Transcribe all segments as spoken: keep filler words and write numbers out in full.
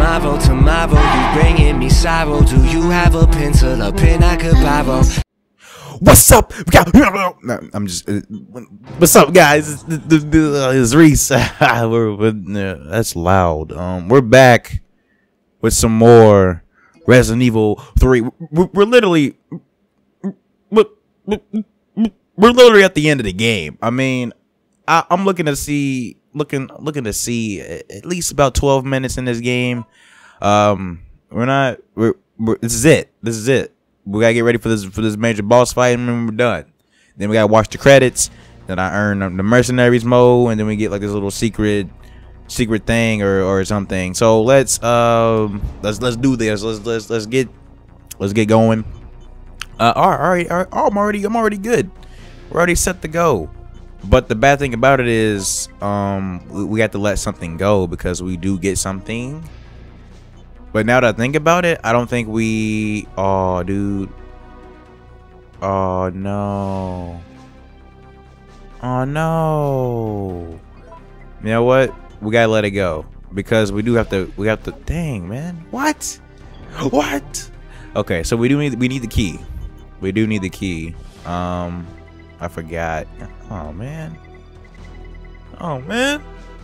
tomorrow, tomorrow. You bringing me sorrow. Do you have a pencil, a pen I could borrow? What's up? No, I'm just. Uh, what's up, guys? It's, it's Reese. we're, we're, uh, that's loud. Um, we're back with some more Resident Evil three. We're, we're literally, we're, we're literally at the end of the game. I mean, I, I'm looking to see, looking, looking to see at least about twelve minutes in this game. Um, we're not. We're, we're this is it. This is it. We gotta get ready for this for this major boss fight, and then we're done. Then we gotta watch the credits. Then I earn the mercenaries mode, and then we get like this little secret, secret thing or or something. So let's um let's let's do this. Let's let's let's get let's get going. Uh, all right, all right. Oh, I'm already I'm already good. We're already set to go. But the bad thing about it is, um, we, we have to let something go because we do get something. But now that I think about it, I don't think we... Oh, dude. Oh, no. Oh, no. You know what? We gotta let it go. Because we do have to... We have to... Dang, man. What? What? Okay, so we do need... We need the key. We do need the key. Um, I forgot. Oh, man. Oh, man.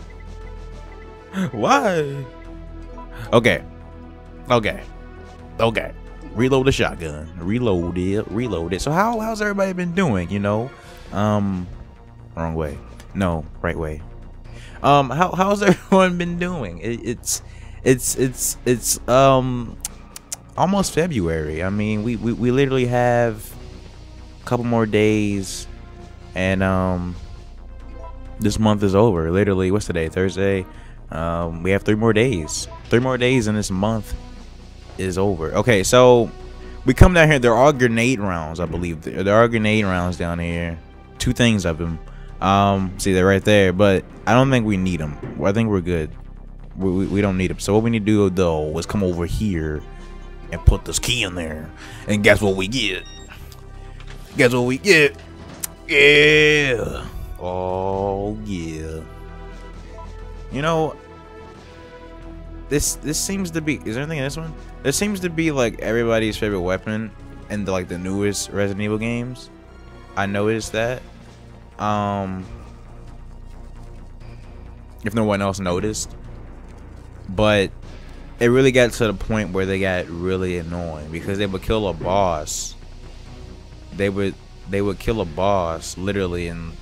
Why? Okay. Okay, okay. Reload the shotgun. Reload it. Reload it. So how how's everybody been doing? You know, um, wrong way. No, right way. Um, how how's everyone been doing? It, it's it's it's it's um almost February. I mean, we we we literally have a couple more days, and um, this month is over. Literally, what's today? Thursday. Um, we have three more days. Three more days in this month is over. Okay, so we come down here. There are grenade rounds, I believe. There, there are grenade rounds down here. Two things of them. Um, see, they're right there, but I don't think we need them. I think we're good. We, we, we don't need them. So what we need to do though is come over here and put this key in there, and guess what we get? Guess what we get? Yeah. Oh yeah. You know, this this seems to be. Is there anything in this one? This seems to be like everybody's favorite weapon in the, like the newest Resident Evil games. I noticed that. Um, if no one else noticed, but it really got to the point where they got really annoying because they would kill a boss. They would they would kill a boss literally in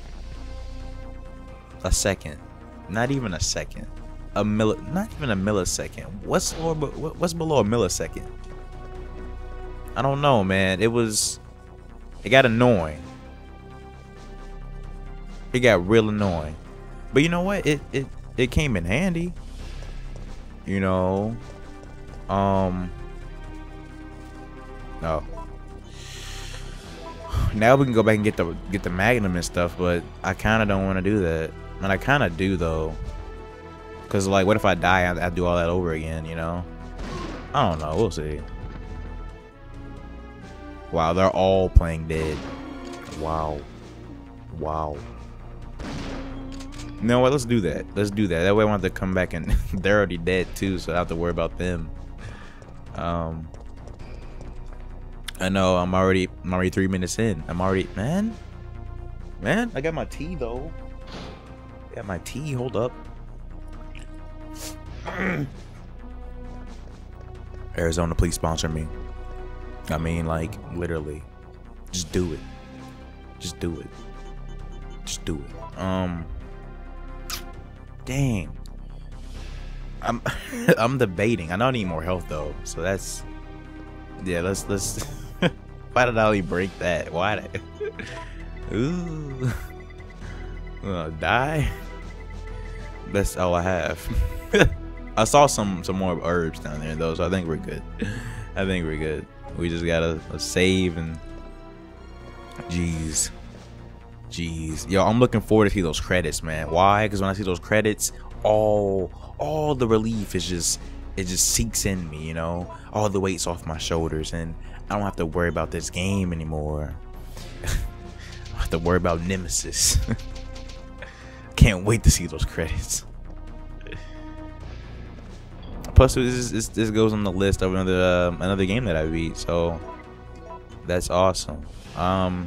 a second. Not even a second. A milli not even a millisecond. What's below, what's below a millisecond? I don't know, man. It was it got annoying. It got real annoying. But you know what? It it it came in handy. You know. Um No. Now we can go back and get the get the Magnum and stuff, but I kinda don't wanna do that. And I kinda do though. Cause like, what if I die? I, I do all that over again, you know? I don't know. We'll see. Wow, they're all playing dead. Wow, wow. You know what? Let's do that. Let's do that. That way I want to come back and they're already dead too, so I don't have to worry about them. Um, I know I'm already I'm already three minutes in. I'm already man, man. I got my tea though. I got my tea. Hold up. Arizona, please sponsor me. I mean, like, literally, just do it. Just do it. Just do it. Um, dang. I'm, I'm debating. I know I need more health though, so that's, yeah. Let's let's. Why did I only break that? Why did? Ooh. Uh, die. That's all I have. I saw some some more herbs down there though, so I think we're good. I think we're good. We just gotta save and jeez, jeez. Yo, I'm looking forward to see those credits, man. Why? Because when I see those credits, all all the relief is just it just sinks in me, you know. All the weight's off my shoulders, and I don't have to worry about this game anymore. I don't have to worry about Nemesis. Can't wait to see those credits. plus this, this this goes on the list of another uh, another game that I beat. So that's awesome. Um.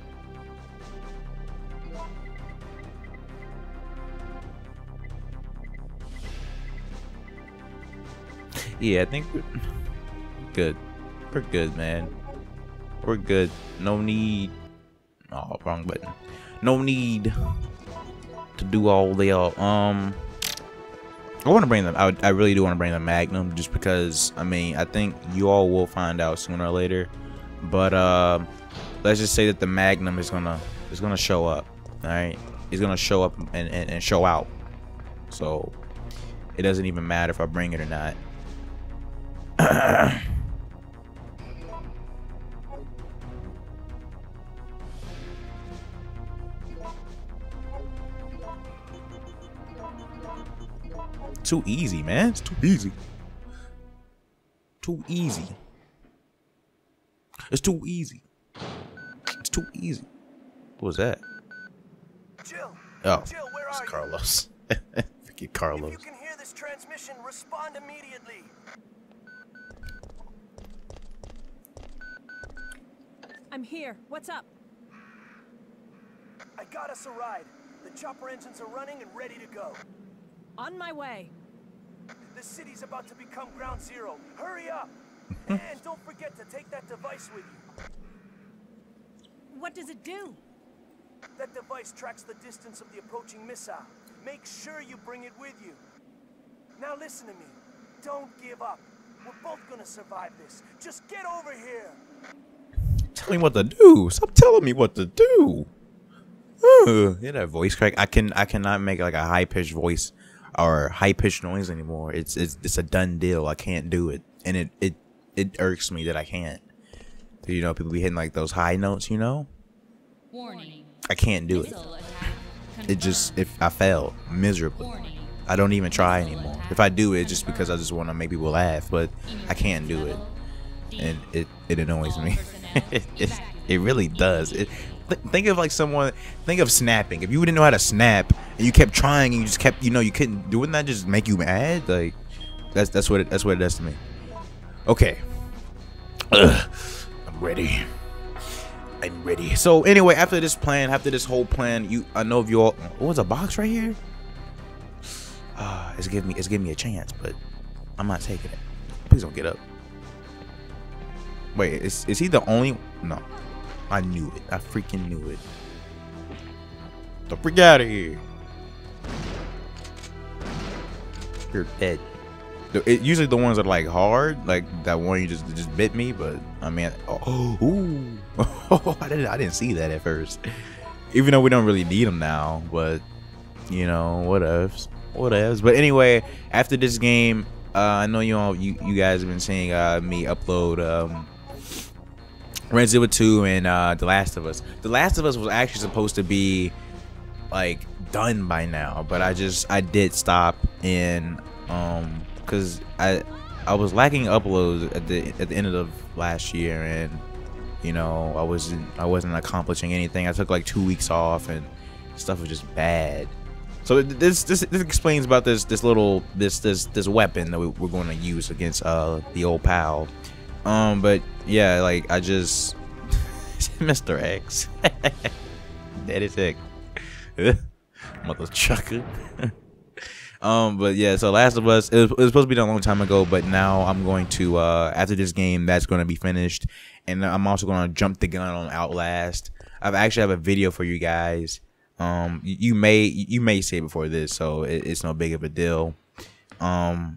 Yeah, I think we're good. We're good, man. We're good. No need. Oh, wrong button. No need to do all the uh, um. I want to bring them. I, I really do want to bring the Magnum, just because. I mean, I think you all will find out sooner or later. But uh, let's just say that the Magnum is gonna is gonna show up. All right, it's gonna show up and, and, and show out. So it doesn't even matter if I bring it or not. Too easy, man. It's too easy. Too easy. It's too easy. It's too easy. What was that? Jill, Oh, Jill, where it's are Carlos. Forget Carlos. you? If you can hear this transmission, respond immediately. I'm here. What's up? I got us a ride. The chopper engines are running and ready to go. On my way. The city's about to become ground zero. Hurry up! And don't forget to take that device with you. What does it do? That device tracks the distance of the approaching missile. Make sure you bring it with you. Now listen to me. Don't give up. We're both gonna survive this. Just get over here. Tell me what to do. Stop telling me what to do. Ugh. Yeah, that voice crack. I can I cannot make like a high pitched voice or high pitched noise anymore. It's it's it's a done deal. I can't do it, and it it it irks me that I can't. You know, people be hitting like those high notes. You know, Warning. I can't do it. Missile attack It just confirmed. if I fail miserably. Warning. I don't even try anymore. If I do it, just because I just want to make people laugh, but I can't do it, and it it annoys me. it, it it really does. It. Th think of like someone. Think of snapping. If you didn't know how to snap and you kept trying and you just kept, you know, you couldn't. Wouldn't that just make you mad? Like that's that's what it, that's what it does to me. Okay. Ugh. I'm ready. I'm ready. So anyway, after this plan, after this whole plan, you I know if you all. Oh, there's a box right here. Ah, uh, it's giving me it's giving me a chance, but I'm not taking it. Please don't get up. Wait, is is he the only? No. I knew it. I freaking knew it. The freak out of here. You're dead. It, usually the ones that are like hard, like that one you just just bit me, but I mean, oh, ooh. I didn't I didn't see that at first. Even though we don't really need them now, but you know, whatevs, whatevs. But anyway, after this game, uh, I know you all you you guys have been seeing uh, me upload. Um, Resident Evil two and uh, The Last of Us. The Last of Us was actually supposed to be like done by now, but I just I did stop in um because I I was lacking uploads at the at the end of the last year, and you know I wasn't I wasn't accomplishing anything. I took like two weeks off, and stuff was just bad. So this this this explains about this this little this this this weapon that we, we're going to use against uh the old pal. Um, but yeah, like I just Mister X, that is it, mother chucker. um, but yeah, so Last of Us, it was, it was supposed to be done a long time ago, but now I'm going to uh after this game, that's going to be finished, and I'm also going to jump the gun on Outlast. I've actually have a video for you guys. Um, you, you may you may see it before this, so it, it's no big of a deal. Um.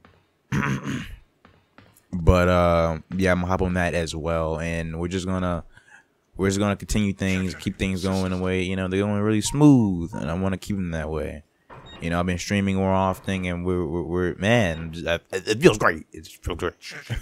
But uh, yeah, I'm gonna hop on that as well, and we're just gonna we're just gonna continue things, keep things going the way, you know, they're going really smooth, and I want to keep them that way. You know, I've been streaming more often, and we're we're, we're man, just, I, it feels great. It feels great.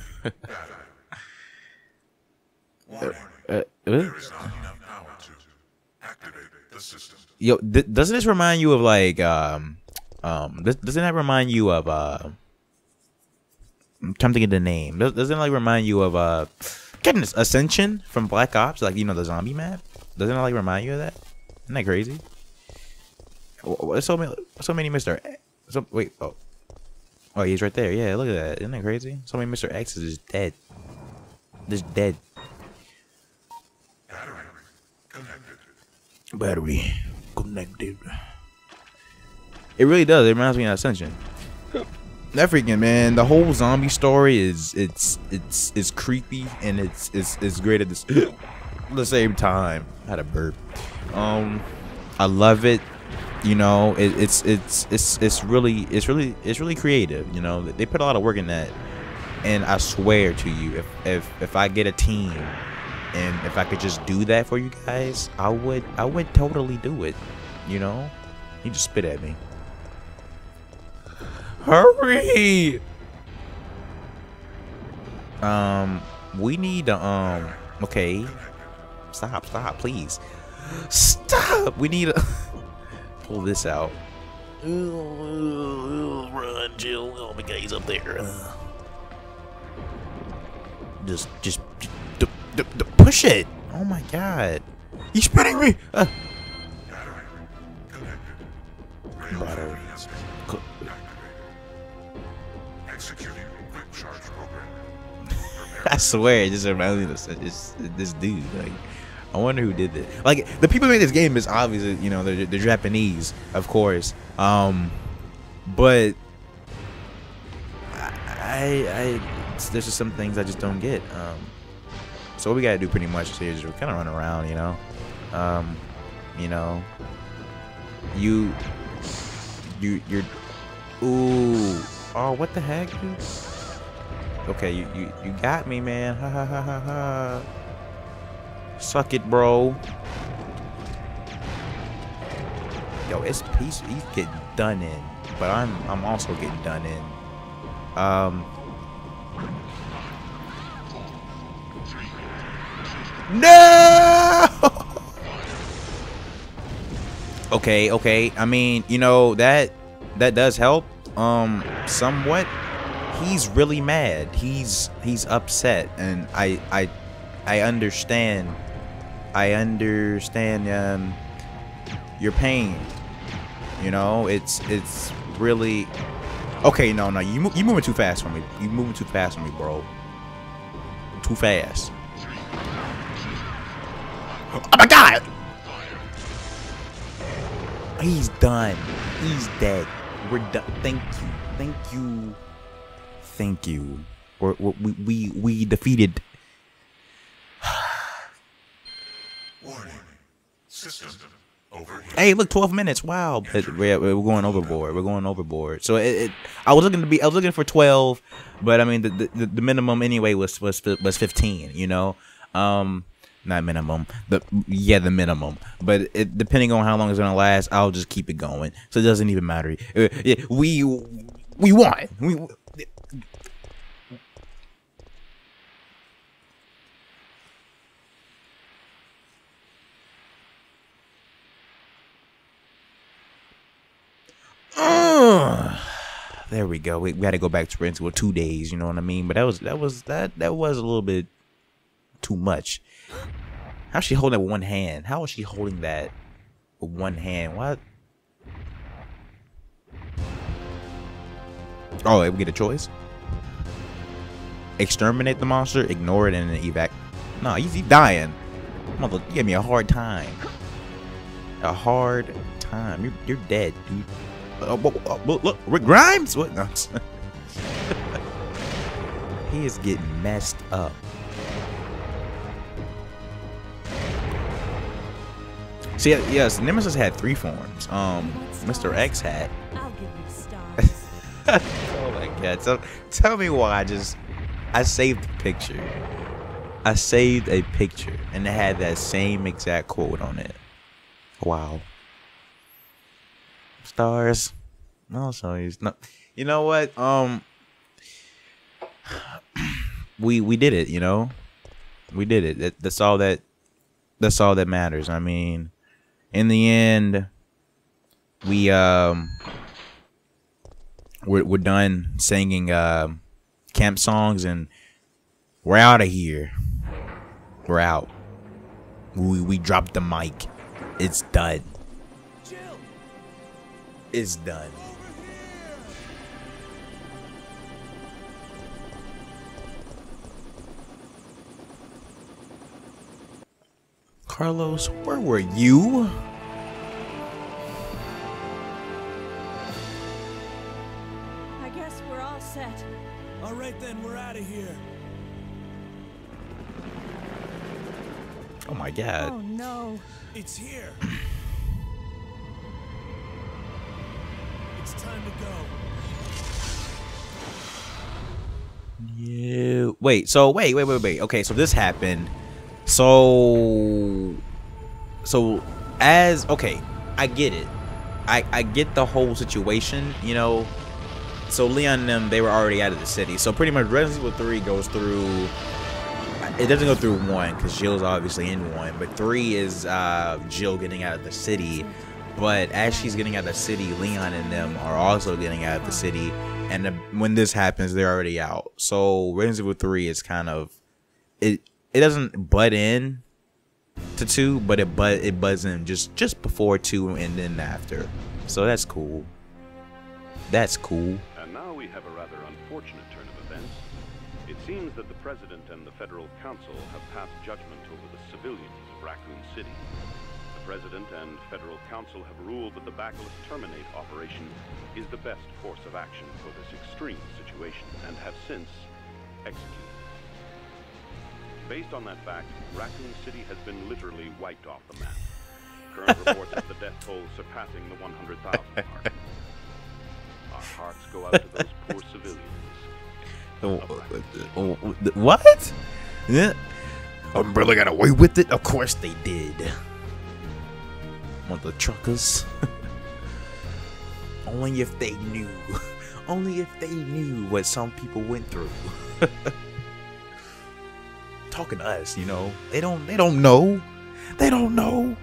uh, uh, There is not enough power to activate the system. Yo, th doesn't this remind you of like um um? This, doesn't that remind you of uh? I'm trying to get the name. Doesn't it like remind you of uh, goodness, Ascension from Black Ops? Like, you know, the zombie map. Doesn't it like remind you of that? Isn't that crazy? There's so many, so many Mister So wait, oh, Oh, he's right there. Yeah, look at that. Isn't that crazy? So many Mister X is just dead. Just dead. Battery connected. Battery connected. It really does. It reminds me of Ascension. That freaking man, the whole zombie story is it's it's it's creepy and it's it's it's great at this the same time. I had a burp. Um, I love it. You know, it, it's it's it's it's really it's really it's really creative. You know, they put a lot of work in that, and I swear to you, if if if I get a team, and if I could just do that for you guys, I would I would totally do it. You know, he just spit at me. Hurry! Um, we need to, um, okay. Stop, stop, please. Stop! We need to pull this out. Run, Jill. Oh my God, he's up there. Uh, just, just, d d d push it. Oh my God. He's spitting me. Uh. Battery. Executing quick charge program. I swear, it just reminds me of this, this dude. Like, I wonder who did this. Like, the people who made this game is obviously, you know, they're, they're Japanese, of course. Um, but I, I, I, there's just some things I just don't get. Um, so what we gotta do pretty much is just kind of run around, you know. Um, you know, you, you, you're, ooh. Oh, what the heck, dude? Okay, you, you, you got me, man. Ha ha ha ha ha. Suck it, bro. Yo, it's he's, he's getting done in, but I'm I'm also getting done in. Um. No. Okay, okay. I mean, you know that that does help. Um, somewhat. He's really mad. He's he's upset, and I I I understand. I understand um your pain. You know, it's it's really okay. No, no, you you moving too fast for me. You moving too fast for me, bro. Too fast. Oh my God! He's done. He's dead. We're done. Thank you. Thank you. Thank you. We're, we we we defeated. Warning. System overheating. Hey, look, twelve minutes. Wow, but we're, we're going overboard. We're going overboard. So it, it, I was looking to be. I was looking for twelve, but I mean the the, the minimum anyway was was was fifteen. You know, um, not minimum. The yeah, the minimum. But it, depending on how long it's gonna last, I'll just keep it going. So it doesn't even matter. Uh, We we won. We. Uh, there we go. We, we had to go back to into two days. You know what I mean? But that was that was that that was a little bit too much. How's she holding it with one hand? How is she holding that with one hand? What? Oh, we get a choice. Exterminate the monster, ignore it, and then evac. No, he's, he's dying. Mother, you gave me a hard time. A hard time. You're you're dead, dude. Uh, look, look, Rick Grimes. What? No. He is getting messed up. See, yes, Nemesis had three forms. Um, Mister X had. I'll give you stars. Oh my God! So tell me why I just I saved a picture. I saved a picture and it had that same exact quote on it. Wow. Stars. No, sorry. No. You know what? Um, we we did it. You know, we did it. That, that's all that. That's all that matters. I mean, in the end, we um, we're we're done singing uh, camp songs and we're out of here. We're out. We we dropped the mic. It's done. Jill, It's done. Carlos, where were you? I guess we're all set. All right then, we're out of here. Oh my god. Oh no. It's here. It's time to go. Yeah. Wait, so wait, wait, wait, wait. Okay, so this happened. So so as okay, I get it. I I get the whole situation, you know. So Leon and them, they were already out of the city. So pretty much Resident Evil three goes through, it doesn't go through one because Jill's obviously in one, but three is uh Jill getting out of the city. But as she's getting out of the city, Leon and them are also getting out of the city. And the, when this happens, they're already out. So Resident Evil three is kind of, it it doesn't butt in to two, but it but it butts in just just before two and then after. So that's cool. That's cool. And now we have a rather unfortunate turn of events. It seems that the President and the Federal Council have passed judgment over the civilians of Raccoon City. The President and Federal Council have ruled that the Bacillus Terminate operation is the best course of action for this extreme situation, and have since executed. Based on that fact, Raccoon City has been literally wiped off the map. Current reports of the death toll surpassing the one hundred thousand mark. Our hearts go out to those poor civilians. What? Yeah. Umbrella got away with it? Of course they did. Want the truckers? Only if they knew. Only if they knew what some people went through. Talking to us, you know. They don't they don't know. They don't know.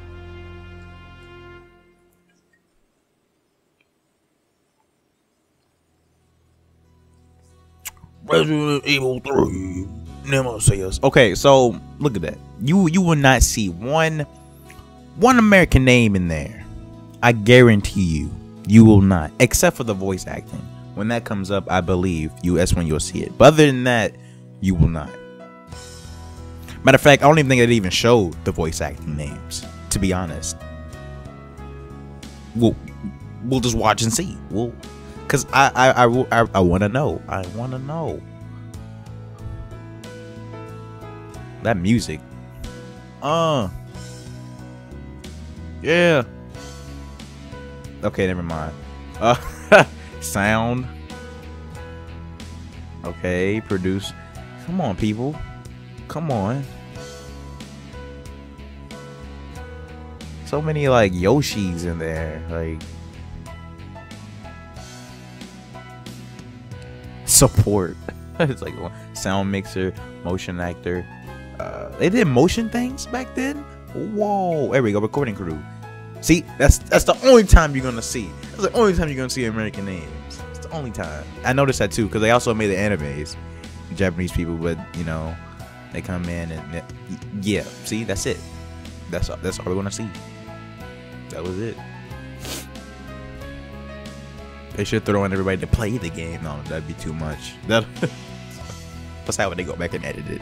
Resident Evil three Nemesis. Okay, so look at that. You you will not see one one American name in there. I guarantee you, you will not, except for the voice acting. When that comes up, I believe you. That's when you'll see it. But other than that, you will not. Matter of fact, I don't even think it even showed the voice acting names. To be honest, we'll we'll just watch and see. We'll. Cause I I I, I, I want to know. I want to know. That music. Uh. Yeah. Okay, never mind. Uh, sound. Okay, produce. Come on, people. Come on. So many like Yoshis in there, like. Support. It's like sound mixer, motion actor. Uh, they did motion things back then. Whoa! There we go. Recording crew. See, that's that's the only time you're gonna see. That's the only time you're gonna see American names. It's the only time. I noticed that too because they also made the animes. Japanese people, but you know, they come in and yeah. See, that's it. That's all, that's all we're gonna see. That was it. They should throw in everybody to play the game. No, that'd be too much. That, that's how they go back and edit it.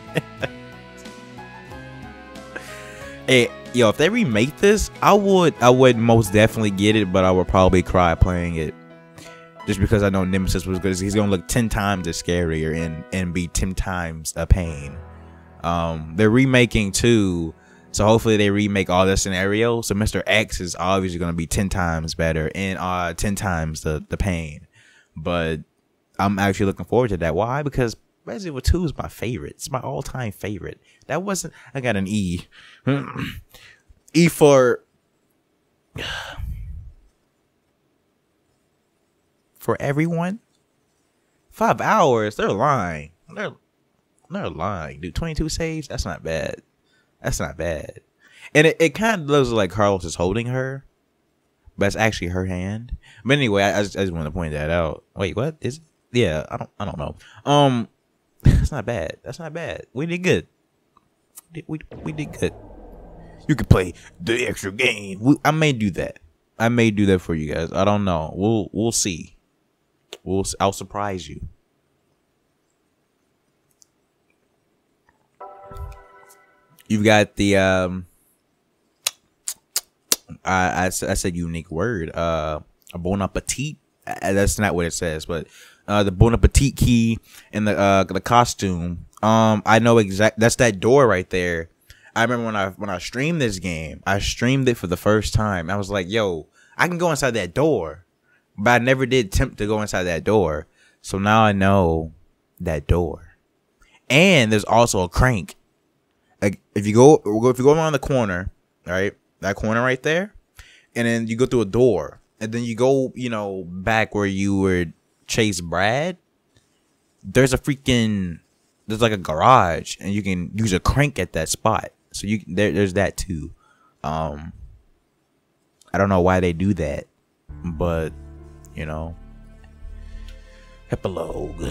Hey, yo, if they remake this, I would, I would most definitely get it, but I would probably cry playing it, just because I know Nemesis was good. He's gonna look ten times as scarier and and be ten times a pain. Um, they're remaking two. So hopefully they remake all the scenarios. So Mister X is obviously going to be ten times better and uh ten times the the pain. But I'm actually looking forward to that. Why? Because Resident Evil two is my favorite. It's my all-time favorite. That wasn't. I got an E. E for for everyone. Five hours. They're lying. They're they're lying, dude. twenty-two saves. That's not bad. That's not bad. And it, it kind of looks like Carlos is holding her, but it's actually her hand. But anyway, I, I, just, I just want to point that out. Wait, what is it? Yeah, I don't I don't know. Um, that's not bad. That's not bad. We did good. We we, we did good. You could play the extra game. We, I may do that. I may do that for you guys. I don't know. We'll we'll see. We'll I'll surprise you. You've got the um I, I, I said unique word. Uh, a bon appetit. Uh, That's not what it says, but uh, the bon appetit key and the uh, the costume. Um, I know exact. That's that door right there. I remember when I when I streamed this game, I streamed it for the first time. I was like, "Yo, I can go inside that door," but I never did attempt to go inside that door. So now I know that door. And there's also a crank. Like if you go, if you go around the corner, right, that corner right there, and then you go through a door, and then you go, you know, back where you would chase Brad. There's a freaking, there's like a garage, and you can use a crank at that spot. So you there, there's that too. Um, I don't know why they do that, but you know, epilogue.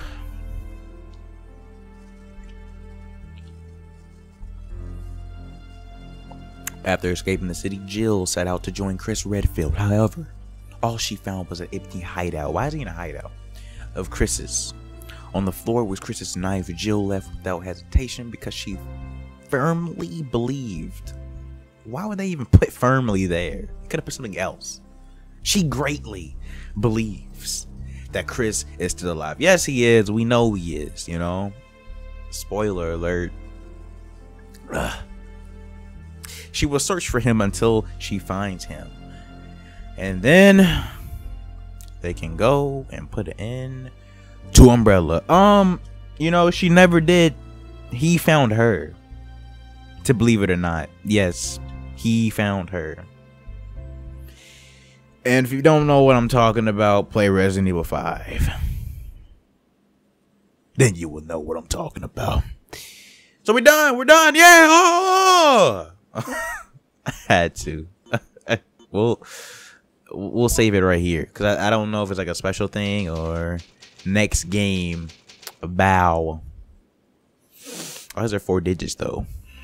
After escaping the city, Jill set out to join Chris Redfield. However, all she found was an empty hideout. Why is he in a hideout? Of Chris's. On the floor was Chris's knife. Jill left without hesitation because she firmly believed. Why would they even put firmly there? They could have put something else. She greatly believes that Chris is still alive. Yes, he is. We know he is, you know. Spoiler alert. Ugh. She will search for him until she finds him. And then they can go and put it in to Umbrella. Um, you know, she never did. He found her. To believe it or not. Yes, he found her. And if you don't know what I'm talking about, play Resident Evil five. Then you will know what I'm talking about. So we're done. We're done. Yeah. Oh! I had to. we'll we'll save it right here because I, I don't know if it's like a special thing or next game. A bow. Oh, those are four digits though.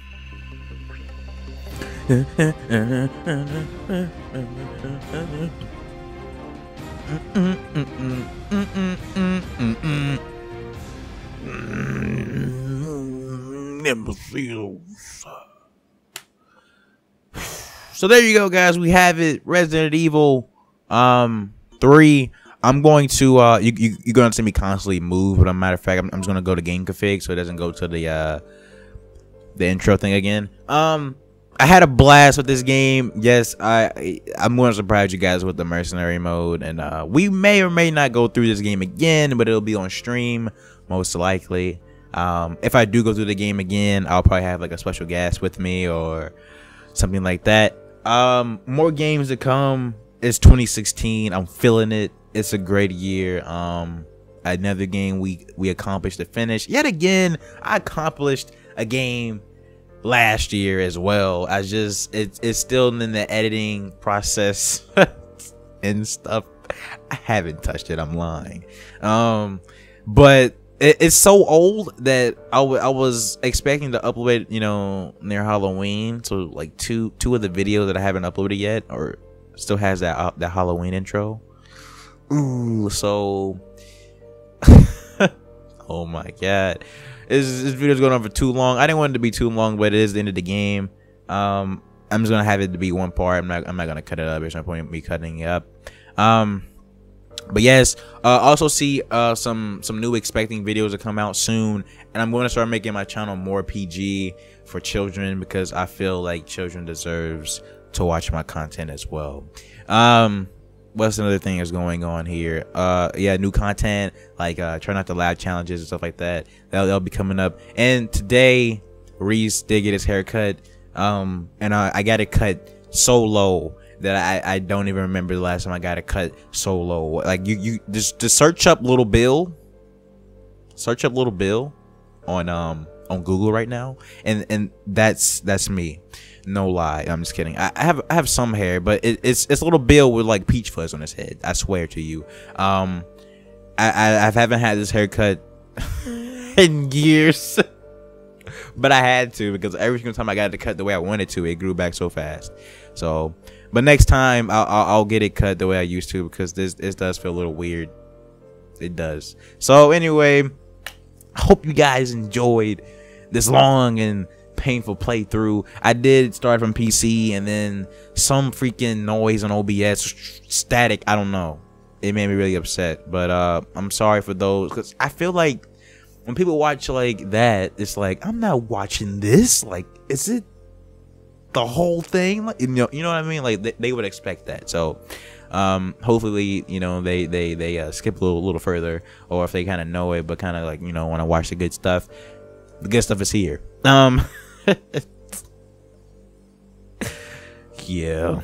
Nemesis. So there you go, guys. We have it. Resident Evil um three. I'm going to uh you, you you're gonna see me constantly move, but as a matter of fact, I'm, I'm just gonna go to game config so it doesn't go to the uh the intro thing again. Um I had a blast with this game. Yes, I I'm gonna surprise you guys with the mercenary mode, and uh we may or may not go through this game again, but it'll be on stream most likely. Um if I do go through the game again, I'll probably have like a special guest with me or something like that. Um more games to come. It's twenty sixteen. I'm feeling it. It's a great year. Um another game we we accomplished to finish. Yet again, I accomplished a game last year as well. I just it's it's still in the editing process and stuff. I haven't touched it. I'm lying. Um but it, it's so old that I, w I was expecting to upload it, you know, near Halloween. So like two two of the videos that I haven't uploaded yet, or still has that uh, that Halloween intro. Ooh, so oh my god, this, this video's going on for too long. I didn't want it to be too long, but it is the end of the game. Um, I'm just gonna have it to be one part. I'm not I'm not gonna cut it up. There's no point in me cutting it up. Um. But yes, uh, also see uh, some some new expecting videos to come out soon, and I'm going to start making my channel more P G for children because I feel like children deserves to watch my content as well. Um, what's another thing that's going on here? Uh, yeah, new content like uh, try not to laugh challenges and stuff like that. That'll, that'll be coming up. And today, Reese did get his hair cut, um, and I, I got it cut so low that I, I don't even remember the last time I got a cut so low. Like you you just just search up Little Bill, search up Little Bill on um on Google right now, and and that's that's me. No lie, I'm just kidding. I, I have I have some hair, but it, it's it's Little Bill with like peach fuzz on his head. I swear to you. Um, I I, I haven't had this haircut in years. But I had to because every single time I got it cut the way I wanted to, it grew back so fast. So, but next time I'll, I'll, I'll get it cut the way I used to because this this does feel a little weird. It does. So anyway, I hope you guys enjoyed this long and painful playthrough. I did start from P C, and then some freaking noise on O B S, static. I don't know. It made me really upset. But uh, I'm sorry for those, because I feel like when people watch like that, it's like, I'm not watching this. Like, is it the whole thing? Like, you know, you know what I mean? Like, they, they would expect that. So um hopefully, you know, they they they uh, skip a little, little further, or if they kind of know it but kind of like, you know, want to watch the good stuff, the good stuff is here. Um yeah,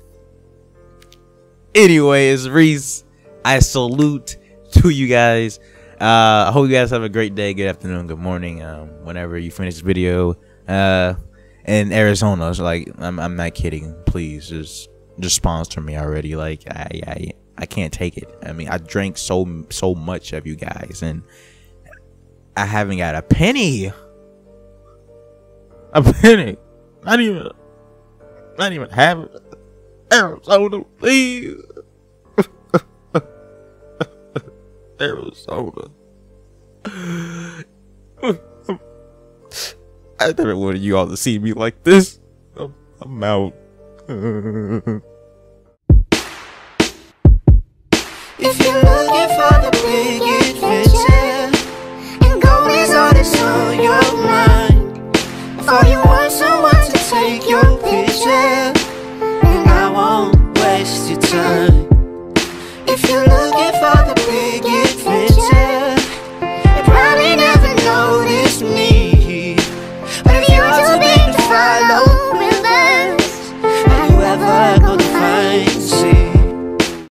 anyways, Reese, I salute to you guys. uh I hope you guys have a great day, good afternoon, good morning, um whenever you finish this video. uh in Arizona, so like, I'm, I'm not kidding. Please just just sponsor me already. Like, I, I I can't take it. I mean, I drank so so much of you guys, and I haven't got a penny. A penny. Not even. Not even half of it. Arizona, please. Arizona. I never wanted you all to see me like this. I'm, I'm out. If you're looking for the big adventure, and gold is all that's on your mind, if all you want someone to take your picture, then I won't waste your time. If you're looking for